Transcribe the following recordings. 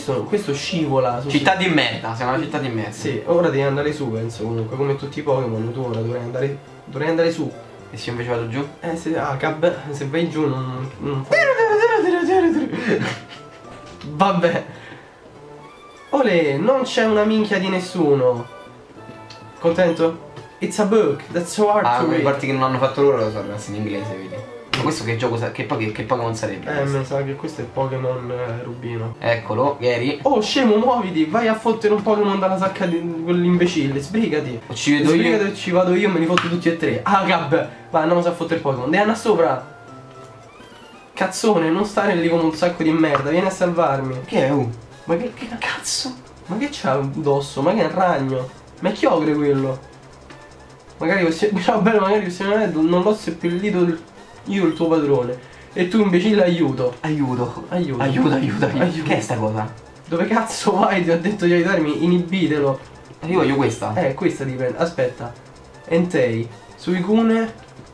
questo scivola su. Città di merda, siamo una città di merda. Sì, ora devi andare su, penso comunque, come tutti i Pokémon, tu ora dovrai andare su. E se io invece vado giù? Se vai giù non fai. Vabbè. Olè, non c'è una minchia di nessuno. Contento? It's a book, that's so hard to quelle read. parti che non hanno fatto loro lo so ragazzi in inglese, vedi. Ma questo che gioco che Pokémon sarebbe? Mi sa che questo è Pokémon Rubino. Eccolo, Gary. Oh scemo, muoviti, vai a fottere un Pokémon dalla sacca di quell'imbecille, sbrigati. O ci vedo io. Sbrigati, ci vado io, me li fotto tutti e tre. Ah gab, vai, andiamo a fottere il Pokémon. Devi andare sopra. Cazzone, non stare lì come un sacco di merda, vieni a salvarmi. Che è? Ma che cazzo? Ma che c'ha addosso? Ma che è un ragno? Ma è chiogre quello? Magari non l'ho seppellito io il tuo padrone. E tu imbecille aiuto. Aiuto. Aiuto. Che è sta cosa? Dove cazzo vai? Ti ho detto di aiutarmi, inibitelo. Io voglio questa. Questa dipende. Aspetta. Entei. Suicune.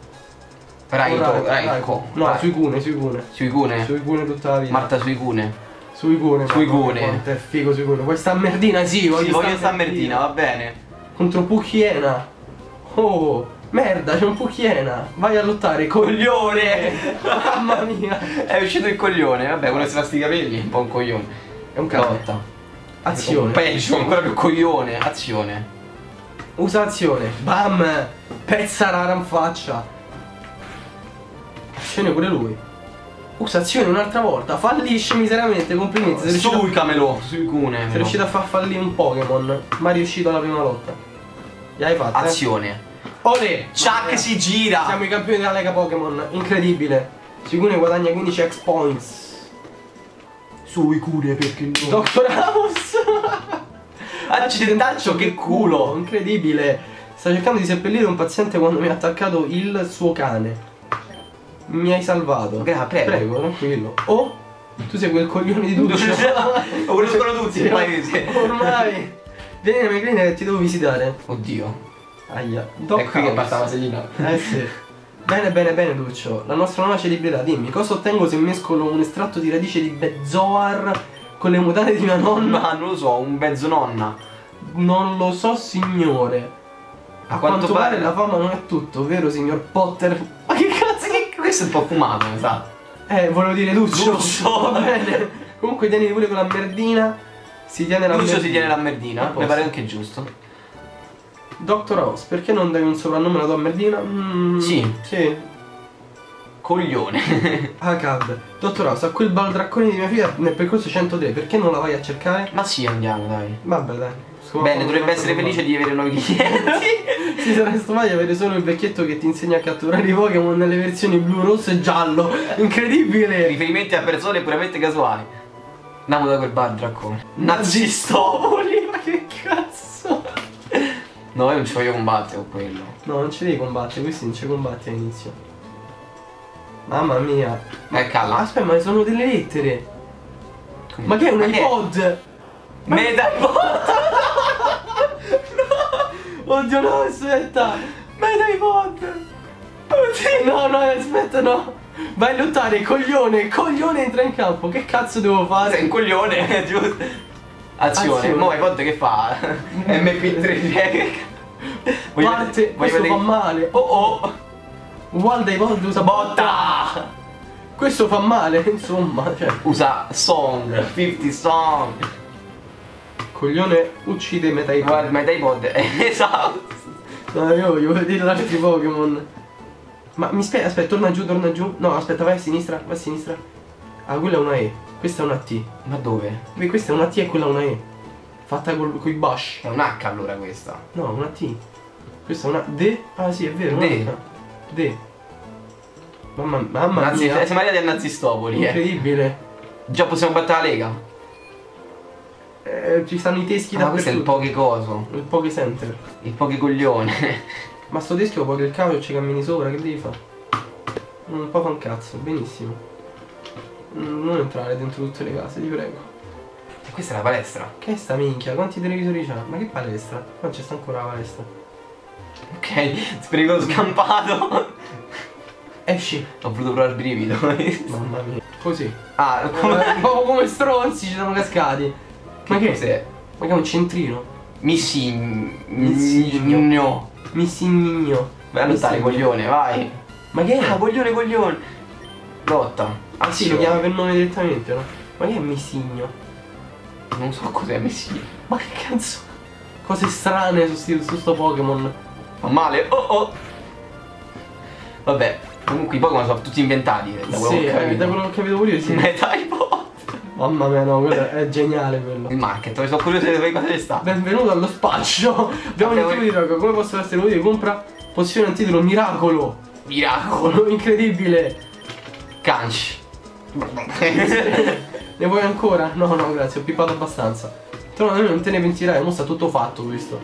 Raiko. No, Vai. Suicune. Suicune Tutta la vita. Marta Suicune. Suicune. Suicune. È figo Suicune. Questa merdina sì, voglio sta merdina, va bene. Contro Pucchiena. Oh, merda, c'è un Pucchiena. Vai a lottare, coglione. Mamma mia. È uscito il coglione, vabbè, quello si lascia i capelli, un po' un coglione. È un cane. Lotta. Azione. Peggio, ancora più coglione. Azione. Usa azione. Bam. Pezza rara in faccia. Azione pure lui. Usa azione un'altra volta. Fallisce miseramente. Complimenti. Suicamelo. Suicune. Sei riuscito a far fallire un Pokémon. Ma è riuscito alla prima lotta. Gli hai fatto. Azione. Olè. Chuck si gira. Siamo i campioni della Lega Pokémon. Incredibile. Suicune guadagna 15 X points. Suicune perché no? Dottor House. Accidentaccio che culo. Incredibile. Sta cercando di seppellire un paziente quando mi ha attaccato il suo cane. Mi hai salvato. Prego, tranquillo. Oh, tu sei quel coglione di Duccio. Lo conoscono tutti. Ormai. Vieni nella mia clinica che ti devo visitare. Oddio. Aia. È qui che basta la vasellina. Sì. Bene Duccio. La nostra nuova celebrità. Dimmi, cosa ottengo se mescolo un estratto di radice di Bezoar con le mutande di mia nonna? Non lo so, un mezzo nonna. Non lo so signore. A quanto pare la fama non è tutto, vero signor Potter? Ma che cazzo che... Questo è un po' fumato, mi sa. Volevo dire Duccio. Duccio. Va bene. Comunque tieni pure con la merdina. Si tiene la Duccio merdina. si tiene la merdina, mi pare anche giusto. Dottor House, perché non dai un soprannome alla tua merdina? Sì. Coglione. Cad. Dottor House, a quel baldraccone di mia figlia nel percorso 103, perché non la vai a cercare? Ma sì, andiamo, dai. Vabbè, dai. Bene, dovrebbe essere felice di avere nuovi clienti. Si sarà stufato di avere solo il vecchietto che ti insegna a catturare i Pokémon nelle versioni blu, rosso e giallo. Incredibile. Riferimenti a persone puramente casuali. Andiamo da quel baldraccone. Nazistopoli. Ma che cazzo? No, io non ci voglio combattere con quello. No, non ci devi combattere, questi non ci combatti all'inizio. Mamma mia. Calla. Aspetta, ma sono delle lettere. Ma che è un iPod? Metapod. Oddio no, aspetta. Metapod. No, aspetta, no. Vai a lottare, coglione. Coglione entra in campo. Che cazzo devo fare? Sei un coglione, giusto? Azione. Mo' iPod che fa? MP3. Parte, questo fa male. Oh. Guarda iPod usa botta. Questo fa male, insomma, cioè. Usa song, 50 song. Coglione uccide Metapod. Guarda, Metapod, esatto. No, io voglio vedere altri Pokémon. Ma mi spiega, aspetta, torna giù. No, aspetta, vai a sinistra. Ah, quella è una E, questa è una T. Ma dove? Questa è una T e quella è una E. Fatta coi bash. È un H allora questa. No, una T. Questa è una D. Ah sì, è vero, D. Mamma mia. Siamo arrivati a Nazistopoli. Incredibile. Già possiamo battere la Lega. Ci stanno i teschi da questo è il Pokécoso. Il Pokécenter. Il Pokécoglione. Ma sto teschio poi che il cavolo ci cammini sopra, che devi fare? Un po' fa un cazzo, benissimo. Non entrare dentro tutte le case, ti prego. E questa è la palestra. Che è sta minchia? Quanti televisori c'ha? Ma che palestra? Qua c'è sta ancora la palestra. Ok, sperico scampato. Esci. Ho voluto provare il brivido. Mamma mia. Così. Ah, Un po' come stronzi ci siamo cascati. Ma che cos'è? Ma che è un centrino? Missigno. Missigno. Vai a lottare, coglione, vai. Ma che è? Ah, coglione. Lotta. Ah sì, lo chiama per nome direttamente, no? Ma che è Missigno? Non so cos'è Missigno. Ma che cazzo? Cose strane su sto Pokémon. Fa male. Oh. Vabbè, comunque i Pokémon sono tutti inventati. Da quello Sì, che ho capito. da quello che ho capito pure io sì. Metypod. Mamma mia, no, quello è geniale quello. Il market, sono curioso di sapere cosa sta. Benvenuto allo spaccio. Abbiamo un titolo di droga. Come possono essere utili? Compra pozione antidolo miracolo. Miracolo. Incredibile. Canci. Ne vuoi ancora? No, grazie, ho pippato abbastanza. Tu non te ne pentirai, ora sta tutto fatto questo.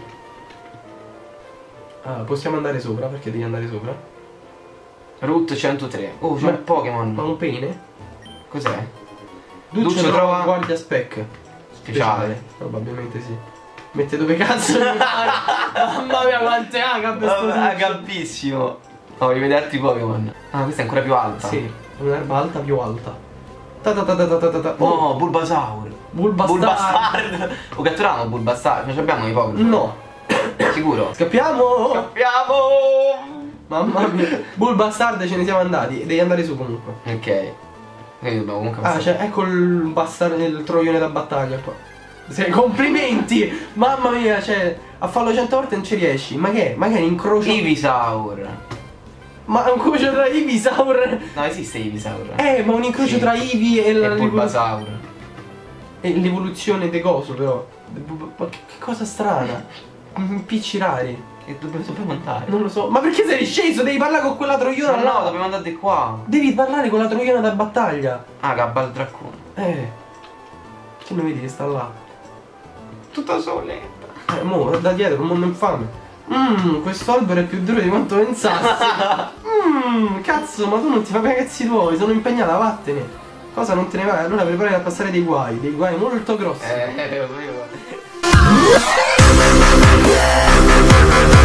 Ah, possiamo andare sopra, perché devi andare sopra? Route 103. Oh, c'è Ma- un Pokémon. Ma un pene? Cos'è? Duccio trova guardia spec. Speciale. Probabilmente sì. Mette dove cazzo mi pare. Mamma mia quante agape sto Duccio. Gabbissimo. Oh, voglio vedere altri Pokémon. Ah, questa è ancora più alta. Sì, un'erba alta più alta. Oh, Bulbasaur. Bulbastard. Ho catturato Bulbastard. Non ci abbiamo i Pokémon. No. Sicuro? Scappiamo. Scappiamo. Mamma mia. Bulbastard ce ne siamo andati. Devi andare su comunque. Ok. Quindi dobbiamo comunque Ah, passare. cioè, ecco il troione da battaglia qua. Complimenti! Mamma mia, cioè, a farlo 100 volte non ci riesci. Ma che è? Ma che è un incrocio? Ivysaur. Ma è un incrocio tra Ivysaur. No, esiste Ivysaur. Ma un incrocio Sì. tra Eevee e E Bulbasaur. l'evoluzione di coso, però. Ma che cosa strana. Picci rari. Che dobbiamo andare? Non lo so. Ma perché sei sceso? Devi parlare con quella troiona No, là. dobbiamo andare di qua. Devi parlare con la troiona da battaglia. Ah, Gabaldraccone. Che non vedi che sta là? Tutta soletta. Mo, da dietro, un mondo infame. Questo albero è più duro di quanto pensassi. Cazzo, ma tu non ti fai per cazzi tuoi, sono impegnata, vattene. Cosa non te ne vai? Allora preparati a passare dei guai molto grossi. Lo sapevo.